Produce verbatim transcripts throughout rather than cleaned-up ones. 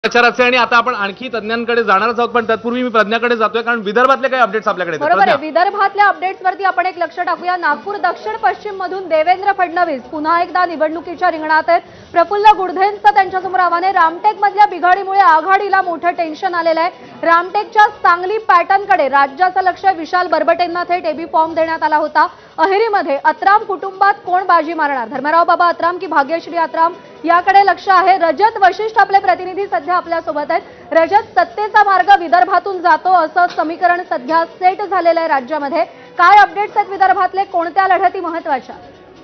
प्रचाराचे आणि आता आपण आणखी तज्ञांकडे जाणारच आहोत, पण तत्पूर्वी मी प्रज्ञाकडे जातोय कारण विदर्भातले काही अपडेट्स आपल्याकडे आहेत. बरोबर आहे. विदर्भातल्या अपडेट्स वरती आपण एक लक्ष टाकूया. नागपूर दक्षिण पश्चिम मधून देवेंद्र फडणवीस पुन्हा एकदा निवडणुकीच्या रिंगणात आहेत. प्रफुल्ल गुडधेंचं त्यांच्यासमोर आव्हान आहे. रामटेक मधल्या बिघाडीमुळे आघाडीला मोठं टेन्शन आलेलं आहे. रामटेकच्या सांगली पॅटर्नकडे राज्याचं लक्ष विशाल बरबटेंना थेट एबी फॉर्म देण्यात आला होता. अहेरीमध्ये अत्राम कुटुंबात कोण बाजी मारणार, धर्मराव बाबा अत्राम की भाग्यश्री अत्राम, याकडे लक्ष आहे. रजत वशिष्ठ आपले प्रतिनिधी सध्या आपल्या सोबत आहेत. रजत, सत्तेचा मार्ग विदर्भातून जातो असं समीकरण सध्या सेट झालेलं आहे राज्यामध्ये. काय अपडेट्स आहेत विदर्भातले, कोणत्या लढती महत्त्वाच्या?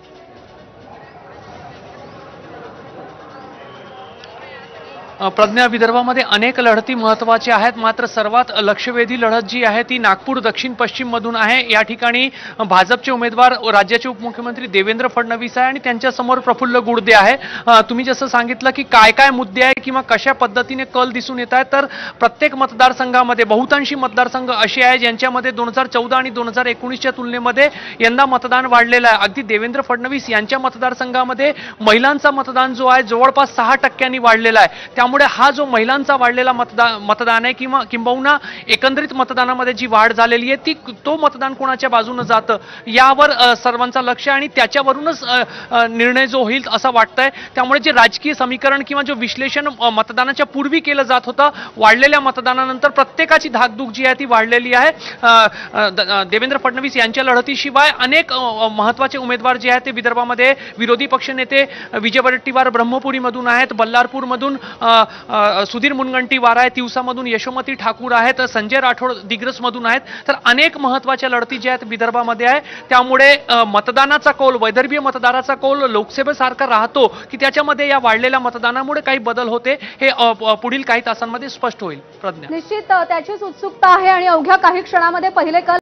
प्रज्ञा, विदर्भामध्ये अनेक लढती महत्त्वाच्या आहेत, मात्र सर्वात लक्षवेधी लढत जी आहे ती नागपूर दक्षिण पश्चिम मधून आहे. या ठिकाणी भाजपचे उमेदवार राज्याचे उपमुख्यमंत्री देवेंद्र फडणवीस आहे आणि त्यांच्यासमोर प्रफुल्ल गुडदे आहे. तुम्ही जसं सांगितलं की काय काय मुद्दे आहे किंवा कशा पद्धतीने कल दिसून येत आहेत, तर प्रत्येक मतदारसंघामध्ये बहुतांशी मतदारसंघ असे आहे ज्यांच्यामध्ये दोन हजार चौदा आणि दोन हजार एकोणीसच्या तुलनेमध्ये यंदा मतदान वाढलेलं आहे. अगदी देवेंद्र फडणवीस यांच्या मतदारसंघामध्ये महिलांचा मतदान जो आहे जवळपास सहा टक्क्यांनी वाढलेला आहे. त्यामुळे हा जो महिलांचा वाढलेला मतदान मतदान आहे किंवा किंबहुना एकंदरीत मतदानामध्ये जी वाढ झालेली आहे ती तो मतदान कोणाच्या बाजूने जातं यावर सर्वांचं लक्ष आणि त्याच्यावरूनच निर्णय जो होईल असं वाटतंय. त्यामुळे जे राजकीय समीकरण किंवा जो विश्लेषण मतदानाच्या पूर्वी केलं जात होतं, वाढलेल्या मतदानानंतर प्रत्येकाची धाकधूक जी आहे ती वाढलेली आहे. देवेंद्र फडणवीस यांच्या लढतीशिवाय अनेक महत्त्वाचे उमेदवार जे आहेत ते विदर्भामध्ये विरोधी पक्षनेते विजय वडेट्टीवार ब्रह्मपुरीमधून आहेत, बल्लारपूरमधून सुधीर मुनगंटीवार आहे, तिवसामधून यशोमती ठाकूर आहेत, संजय राठोड दिग्रसमधून आहेत. तर अनेक महत्त्वाच्या लढती ज्या आहेत विदर्भामध्ये आहे. त्यामुळे मतदानाचा कौल, वैदर्भीय मतदाराचा कौल लोकसभेसारखा राहतो की त्याच्यामध्ये या वाढलेल्या मतदानामुळे काही बदल होते हे पुढील काही तासांमध्ये स्पष्ट होईल. प्रज्ञा, निश्चित त्याचीच उत्सुकता आहे आणि अवघ्या काही क्षणामध्ये पहिले कल